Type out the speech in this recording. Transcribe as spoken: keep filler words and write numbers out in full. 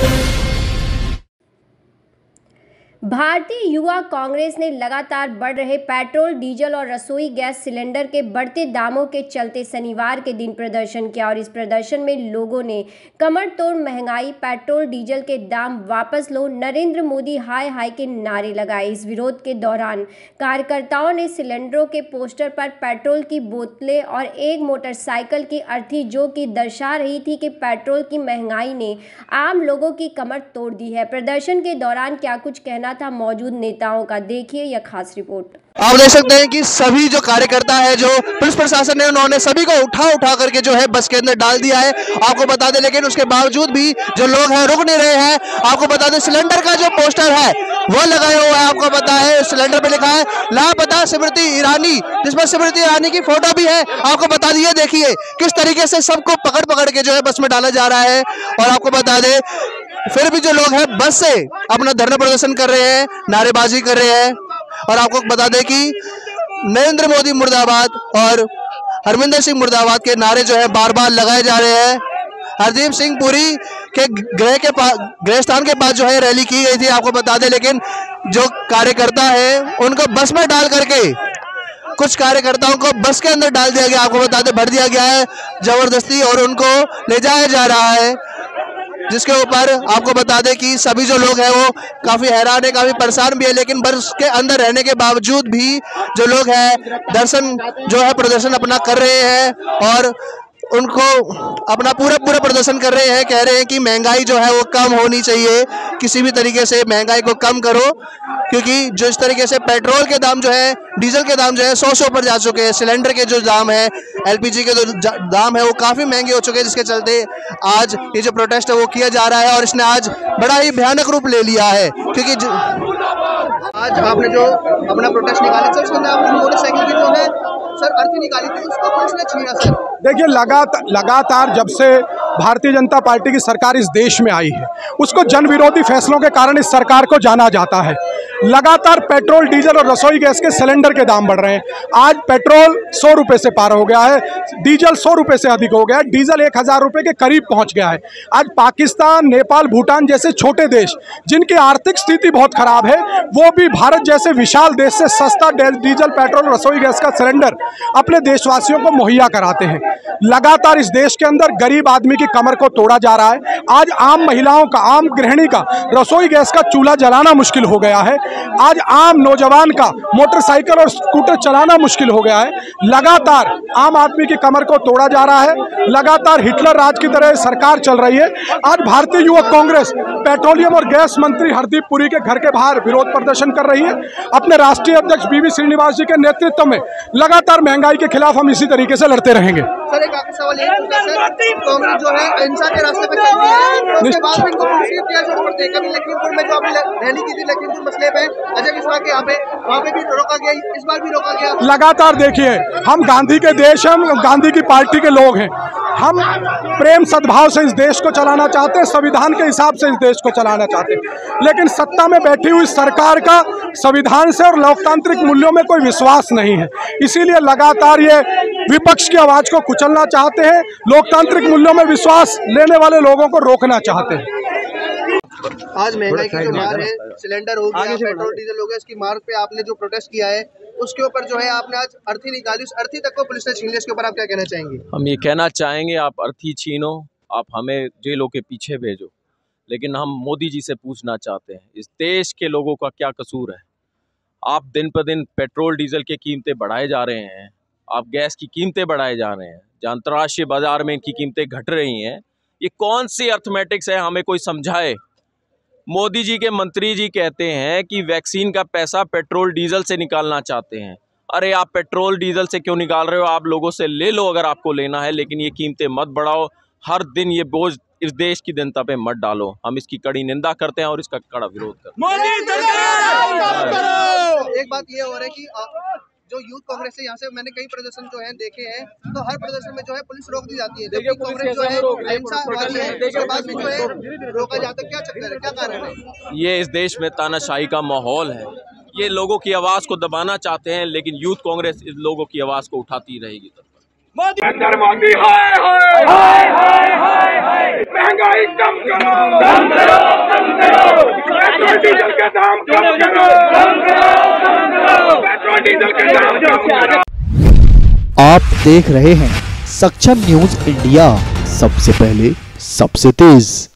भारतीय युवा कांग्रेस ने लगातार बढ़ रहे पेट्रोल, डीजल और रसोई गैस सिलेंडर के बढ़ते दामों के चलते शनिवार के दिन प्रदर्शन किया और इस प्रदर्शन में लोगों ने कमर तोड़ महंगाई, पेट्रोल डीजल के दाम वापस लो, नरेंद्र मोदी हाय हाय के नारे लगाए। इस विरोध के दौरान कार्यकर्ताओं ने सिलेंडरों के पोस्टर पर पेट्रोल की बोतलें और एक मोटरसाइकिल की अर्थी जो कि दर्शा रही थी कि पेट्रोल की महंगाई ने आम लोगों की कमर तोड़ दी है। प्रदर्शन के दौरान क्या कुछ कहना था मौजूद नेताओं का, देखिए यह खास रिपोर्ट। आप देख सकते हैं कि सभी जो कार्यकर्ता है, जो पुलिस प्रशासन ने, उन्होंने सभी को उठा उठा करके जो है बस के अंदर डाल दिया है। आपको बता दें, लेकिन उसके बावजूद भी जो लोग हैं रुक नहीं रहे हैं। आपको बता दें, सिलेंडर का जो पोस्टर है वो लगाया हुआ है। आपको पता है सिलेंडर पे लिखा है लापता स्मृति ईरानी, जिसमें स्मृति ईरानी की फोटो भी है। आपको बता दिए, देखिए किस तरीके से सबको पकड़ पकड़ के जो है बस में डाला जा रहा है। और आपको बता दें, फिर भी जो लोग हैं बस से अपना धरना प्रदर्शन कर रहे हैं, नारेबाजी कर रहे हैं। और आपको बता दें कि नरेंद्र मोदी मुर्दाबाद और हरमिंदर सिंह मुर्दाबाद के नारे जो है बार बार लगाए जा रहे हैं। हरदीप सिंह पुरी के गृह के पास, गृह स्थान के पास जो है रैली की गई थी, आपको बता दें, लेकिन जो कार्यकर्ता है उनको बस में डाल करके कुछ कार्यकर्ताओं को बस के अंदर डाल दिया गया। आपको बता दें, भर दिया गया है जबरदस्ती और उनको ले जाया जा रहा है, जिसके ऊपर आपको बता दें कि सभी जो लोग हैं वो काफी हैरान है, काफी परेशान भी है। लेकिन बस के अंदर रहने के बावजूद भी जो लोग हैं दर्शन जो है प्रदर्शन अपना कर रहे हैं और उनको अपना पूरा पूरा प्रदर्शन कर रहे हैं। कह रहे हैं कि महंगाई जो है वो कम होनी चाहिए, किसी भी तरीके से महंगाई को कम करो, क्योंकि जो इस तरीके से पेट्रोल के दाम जो है, डीजल के दाम जो है सौ से ऊपर जा चुके हैं। सिलेंडर के जो दाम है, एलपीजी के जो दाम है वो काफ़ी महंगे हो चुके हैं, जिसके चलते आज ये जो प्रोटेस्ट है वो किया जा रहा है। और इसने आज बड़ा ही भयानक रूप ले लिया है, क्योंकि आज आपने जो अपना प्रोटेस्ट निकाला सर, उसके अंदर आपने मोटरसाइकिल की जो है सर अर्थी निकाली थी, उसको पुलिस ने छीना सर। देखिए, लगातार लगातार जब से भारतीय जनता पार्टी की सरकार इस देश में आई है, उसको जन विरोधी फैसलों के कारण इस सरकार को जाना जाता है। लगातार पेट्रोल, डीजल और रसोई गैस के सिलेंडर के दाम बढ़ रहे हैं। आज पेट्रोल सौ रुपये से पार हो गया है, डीजल सौ रुपये से अधिक हो गया है, डीजल एक हज़ार रुपये के करीब पहुंच गया है। आज पाकिस्तान, नेपाल, भूटान जैसे छोटे देश जिनकी आर्थिक स्थिति बहुत खराब है, वो भी भारत जैसे विशाल देश से सस्ता डीजल, पेट्रोल, रसोई गैस का सिलेंडर अपने देशवासियों को मुहैया कराते हैं। लगातार इस देश के अंदर गरीब आदमी की कमर को तोड़ा जा रहा है। आज आम महिलाओं का, आम गृहिणी का रसोई गैस का चूल्हा जलाना मुश्किल हो गया है। आज आम नौजवान का मोटरसाइकिल और स्कूटर चलाना मुश्किल हो गया है। लगातार आम आदमी की कमर को तोड़ा जा रहा है। लगातार हिटलर राज की तरह सरकार चल रही है। आज भारतीय युवा कांग्रेस पेट्रोलियम और गैस मंत्री हरदीप पुरी के घर के बाहर विरोध प्रदर्शन कर रही है। अपने राष्ट्रीय अध्यक्ष बीवी श्रीनिवास जी के नेतृत्व में लगातार महंगाई के खिलाफ हम इसी तरीके से लड़ते रहेंगे। सर, एक आखिरी सवाल ये पूछना सर, कांग्रेस जो है अहिंसा के रास्ते पे चल रही है, उसके बाद में इनको पुलिस ने तेज छोड़ पड़ते हैं। कभी लखीमपुर में जो आपने रैली की थी, लखीमपुर मसले पे अजय मिश्रा के यहाँ पे, वहाँ पे भी रोका गया, इस बार भी रोका गया। लगातार देखिए, हम गांधी के देश हैं, हम गांधी की पार्टी के लोग हैं। हम प्रेम सद्भाव से इस देश को चलाना चाहते हैं, संविधान के हिसाब से इस देश को चलाना चाहते हैं। लेकिन सत्ता में बैठी हुई सरकार का संविधान से और लोकतांत्रिक मूल्यों में कोई विश्वास नहीं है। इसीलिए लगातार ये विपक्ष की आवाज को कुचलना चाहते हैं, लोकतांत्रिक मूल्यों में विश्वास लेने वाले लोगों को रोकना चाहते हैं। आज महंगाई की जो मार है, सिलेंडर हो गया, पेट्रोल डीजल हो गया, इसकी मार पे आपने जो प्रोटेस्ट किया है, उसके ऊपर जो है आपने आज अर्थी निकाली, उस अर्थी तक को पुलिस ने छीन लिया। इसके ऊपर आप क्या कहना चाहेंगे? हम ये कहना चाहेंगे, आप अर्थी छीनो, आप हमें जेलों के पीछे भेजो, लेकिन हम मोदी जी से पूछना चाहते हैं, इस देश के लोगों का क्या कसूर है? आप दिन पर दिन पेट्रोल डीजल की कीमतें बढ़ाए जा रहे हैं, आप गैस की कीमतें बढ़ाए जा रहे हैं, जहाँ अंतर्राष्ट्रीय बाजार में इनकी कीमतें घट रही हैं। ये कौन सी अर्थमेटिक्स है, हमें कोई समझाए। मोदी जी के मंत्री जी कहते हैं कि वैक्सीन का पैसा पेट्रोल डीजल से निकालना चाहते हैं। अरे आप पेट्रोल डीजल से क्यों निकाल रहे हो? आप लोगों से ले लो अगर आपको लेना है, लेकिन ये कीमतें मत बढ़ाओ। हर दिन ये बोझ इस देश की जनता पे मत डालो। हम इसकी कड़ी निंदा करते हैं और इसका कड़ा विरोध करते हैं। एक बात ये हो रहा है कि जो यूथ कांग्रेस है, यहाँ से मैंने कई प्रदर्शन जो है देखे हैं, तो हर प्रदर्शन में जो है पुलिस रोक दी जाती है। देखिए कांग्रेस जो है अहिंसा वाली है, उसके बाद में जो है रोका जाता है। क्या चक्कर है, क्या कारण है? ये इस देश में तानाशाही का माहौल है। ये लोगों की आवाज़ को दबाना चाहते हैं, लेकिन यूथ कांग्रेस इस लोगों की आवाज़ को उठाती रहेगी। नरेंद्र मोदी हाय हाय हाय हाय हाय हाय महंगाई कम करो कम करो कम करो पेट्रोल डीजल के दाम कम करो कम करो कम करो पेट्रोल डीजल के दाम कम करो। आप देख रहे हैं सक्षम न्यूज इंडिया, सबसे पहले सबसे तेज।